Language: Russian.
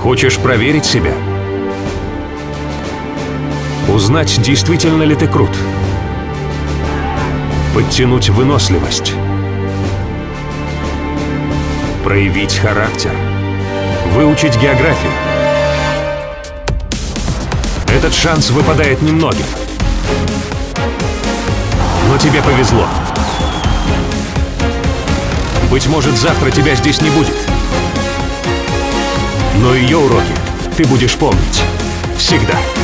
Хочешь проверить себя? Узнать, действительно ли ты крут? Подтянуть выносливость? Проявить характер? Выучить географию? Этот шанс выпадает немногим. Но тебе повезло. Быть может, завтра тебя здесь не будет. Но ее уроки ты будешь помнить. Всегда.